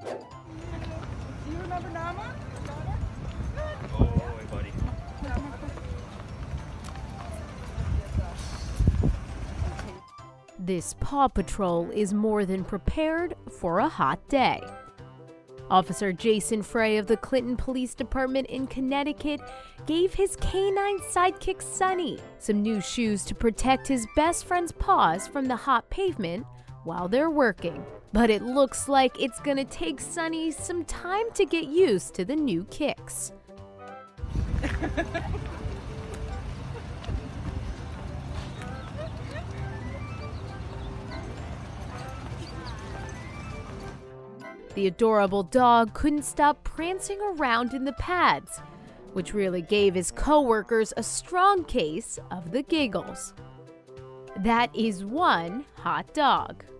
Do you remember Nama? Oh, hey, buddy. This Paw Patrol is more than prepared for a hot day. Officer Jason Frey of the Clinton Police Department in Connecticut gave his canine sidekick Sonny some new shoes to protect his best friend's paws from the hot pavement while they're working. But it looks like it's gonna take Sonny some time to get used to the new kicks. The adorable dog couldn't stop prancing around in the pads, which really gave his co-workers a strong case of the giggles. That is one hot dog.